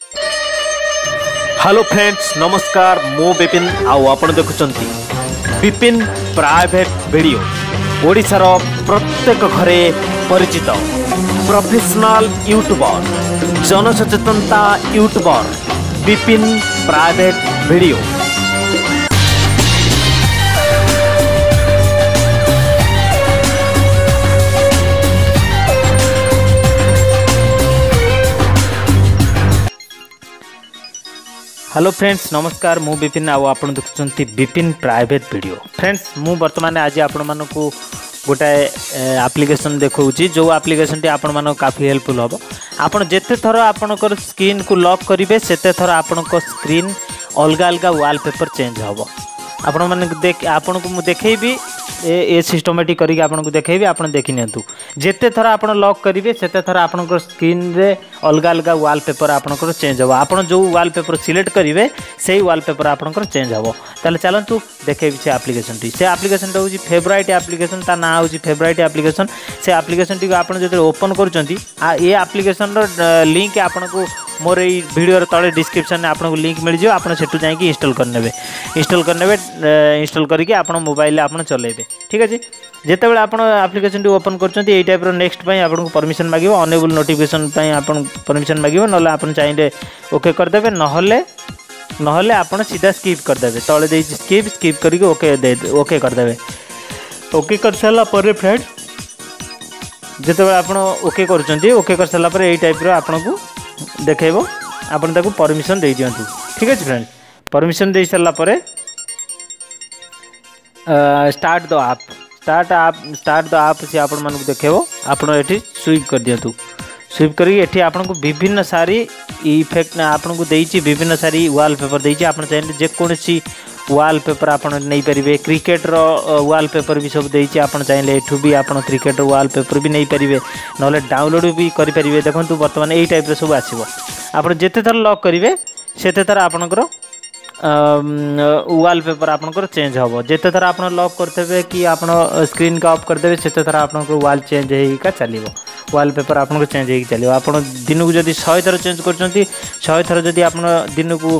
Hello friends नमस्कार मु विपिन आउ आपण देखुचंती विपिन प्राइवेट वीडियो ओडिशार प्रत्येक घरे परिचित प्रोफेशनल यूट्यूबर जनसचेतनता youtuber Vipin private video. Hello friends नमस्कार मु विपिन आउ आपण देखुचंती विपिन प्राइवेट वीडियो। फ्रेंड्स मु वर्तमान आज आपण मानकु गोटाए एप्लिकेशन देखौची जो एप्लिकेशन टी आपण मानक काफी हेल्पफुल होबो। आपण जेते थर आपनकर स्क्रीन को लॉक करिवे सेते थर आपनको स्क्रीन अलग अलग वॉलपेपर चेंज होबो। आपण माने देख आपण को मु देखैबी ए सिस्टमेटिक करिके आपण को देखैबी आपण देखि नियंतु। जेते थर आपण लॉक करिवे सेते थर आपनकर स्क्रीन रे अलग अलग वॉलपेपर आपनकर चेंज होबो। आपण जो वॉलपेपर सिलेक्ट करिवे सेही वॉलपेपर आपनकर चेंज होबो। ताले चलंतु देखैबी से एप्लिकेशन टी। से एप्लिकेशन टा होची फेवरेट एप्लिकेशन ता ना होची फेवरेट एप्लिकेशन। से एप्लिकेशन टी को आपण जते ओपन करूचंती आ ए एप्लिकेशन रो लिंक आपण को मोर ए वीडियो रे तळे डिस्क्रिप्शन में आपण को लिंक मिल जियो। आपण सेटु जाई कि इंस्टॉल करनेबे इंस्टॉल करके आपण मोबाइल ले आपण चलेबे। ठीक अछि जेते बेले आपण एप्लिकेशन टी ओपन करचंती एई टाइप रो नेक्स्ट पई आपण को परमिशन मागिबो अनेबल नोटिफिकेशन पई आपण परमिशन मागिबो नले आपण चाहिले ओके कर देबे नहले आपण सीधा स्किप कर देबे तळे दे स्किप करके ओके कर देबे। ओके कर साला पर फ्रेंड जेते बेले आपण ओके करचंती ओके कर साला पर एई टाइप रो आपण को देखेबो आपण ताको परमिशन दे दियंतु। ठीक अछि फ्रेंड परमिशन दे साला पर स्टार्ट द ऐप से आपण मानक देखेबो आपण एठी स्वीप कर दियंतु। स्वीप करी एठी आपण को विभिन्न सारी इफेक्ट आपण को देइची विभिन्न सारी वॉलपेपर देइची। आपण चाहे जे कोनसी वॉलपेपर आपण नै परिबे क्रिकेट रो वॉलपेपर भी सब देइची। आपण चाहे एठू भी आपण क्रिकेट रो वॉलपेपर भी नै परिबे नले डाउनलोड भी करि परिबे। देखंतु वर्तमान एई टाइप रे सब आसीबो। आपण जेते थर लॉक करिवे सेते थर आपनकर वॉलपेपर आपनकर चेंज होबो। जेते थर आपण लॉक करथबे कि आपण स्क्रीन का ऑफ कर देबे सेते थर आपनकर वॉल चेंज हेई का चलिबो वॉलपेपर आपनकर चेंज हेई चलिबो। आपण दिन को जदी 100 थर चेंज करचंती 100 थर जदी आपण दिन को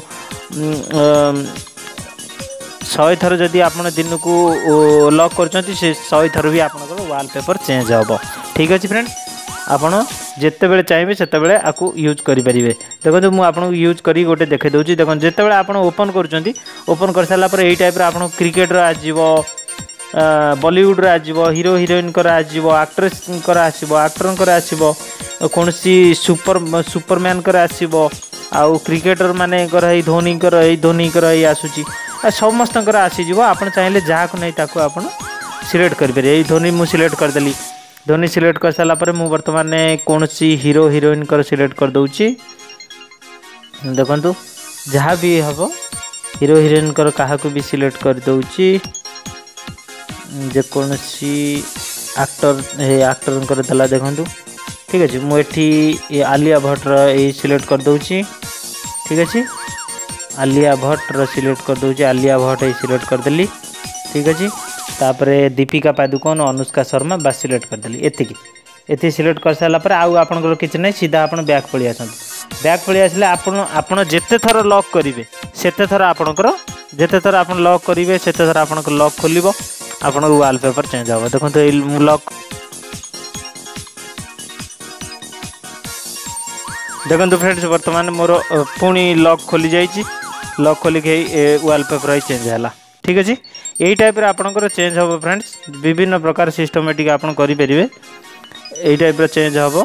100 थर जदी आपण दिन को लॉक करचंती से 100 थर भी आपनकर वॉलपेपर चेंज होबो। ठीक अछि फ्रेंड आपण जेते बेले चाहिए सेते बेले आकु यूज करि परिबे। देखो मु आपन यूज करी गोटे देखे दउची। देखो जेते बेले आपण ओपन करचंती ओपन कर साला पर एई टाइप रे आपण क्रिकेट रो आजीबो बॉलीवुड रो आजीबो हीरो हीरोइन कर आजीबो एक्ट्रेस कर आसीबो एक्टर कर आसीबो कोनसी सुपरमैन कर आसीबो आउ क्रिकेटर माने कर हे धोनी कर हे आसुची समस्त कर आसी जीवो। आपण चाहिले जहा को नै ताको आपण सिलेक्ट कर परिबे। एई धोनी मु सिलेक्ट कर देली धोनी सिलेक्ट कर साला पर मु वर्तमान कौन सी हीरो हीरोइन कर सिलेक्ट कर दउची। देखंतु जहाँ भी हबो हीरो हीरोइन कर काहा को भी सिलेक्ट कर दउची। जे कौन सी एक्टर कर दला देखंतु। ठीक अछि मु एठी आलिया भट्ट र ए सिलेक्ट कर दउची। ठीक अछि आलिया भट्ट र सिलेक्ट कर दउची आलिया भट्ट ए सिलेक्ट कर देली। ठीक अछि तापरे दीपिका पादुकोण अनुष्का शर्मा बस सिलेक्ट कर देली। एति सिलेक्ट कर साला पर आउ आपनकर किछ नै सीधा आपण बैक पळि आसंत। बैक पळि आसले आपण जेते थर लॉक करिवे सेते थर आपनकर जेते थर आपण लॉक करिवे सेते थर आपनकर लॉक खोलिबो आपनकर वॉलपेपर चेंज होबो। देखंतु ए लॉक देखंतु फ्रेंड्स वर्तमान मोर पुणी लॉक खोली जाईची। लॉक खोली के वॉलपेपर ही चेंज होला। ठीक अछि एई टाइप रे आपनकर चेंज होबो फ्रेंड्स विभिन्न प्रकार सिस्टमेटिक आपण करि परिबे। एई टाइप रे चेंज होबो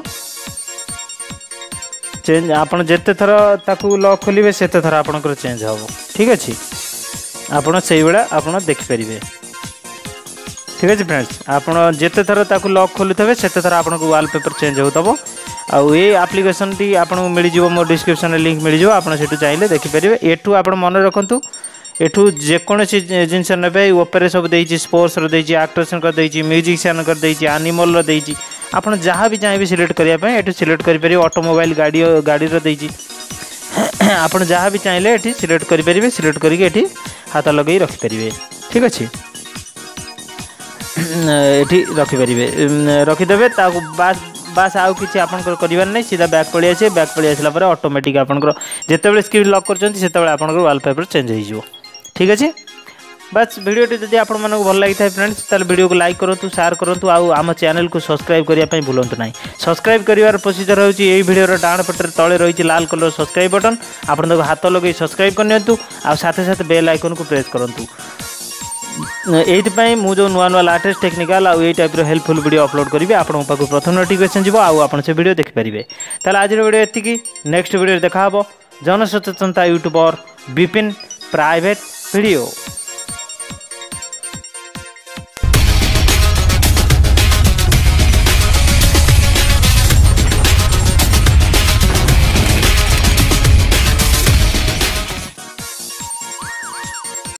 चेंज आपण जेते थर ताकू लॉक खोलिबे सेते थर आपनकर चेंज होबो। ठीक अछि आपण सेई बेला आपण देखि परिबे। ठीक अछि फ्रेंड्स आपण जेते थर ताकू लॉक खोलुथबे सेते थर आपनको वॉलपेपर चेंज होतबो। आउ ए एप्लिकेशन टी आपनको मिल जिवो मो डिस्क्रिप्शन रे लिंक मिल जिवो। आपण सेटु चाहिले देखि परिबे। एठू आपण मन रखंतु एठू जे कोनसी जिंस नेबे ऊपर सब देइची स्पोर्ट्स रो देइची एक्टर्स कर देइची म्यूजिशियन कर देइची एनिमल रो देइची। आपण जहाँ भी चाहिए सिलेक्ट करिया पे एठू सिलेक्ट करि परिबे। ऑटोमोबाइल गाड़ी रो देइची आपण जहाँ भी चाहिए एठी सिलेक्ट करि परिबे। सिलेक्ट करके एठी हाथ लगई रखि परिबे। ठीक अछि एठी रखि परिबे रखि देबे ताको बास आउ किसी आपंकर करार नहीं सीधा बैक पलि आसे बैक पलि आसला ऑटोमेटिक आपंकर जिते स्क्रीन लॉक कर आपंकर वॉलपेपर चेंज हो ठीक अच्छे। बस वीडियोटी जब आप भल लगी था फ्रेंड्स ताल वीडियो को लाइक करूँ शेयर करूँ आम चैनल को सब्सक्राइब करने भूलु ना। सब्सक्राइब कर प्रोसीजर होची यही वीडियो डाण पटे तले रही लाल कलर सब्सक्राइब बटन आपन हाथ लगे सब्सक्राइब करनी साथे साथे बेल आइकन को प्रेस करूँ। ये मुझे नुआ नुआ लेटेस्ट टेक्निकल आउ ये टाइप हेल्पफुल वीडियो अपलोड करी आपन पाक प्रथम नोटिफिकेशन जीव आप से वीडियो देखिपारे। ताल आज वीडियो एतिकी नेक्स्ट वीडियो देखा जनसचेतनता यूट्यूबर विपिन प्राइवेट वीडियो।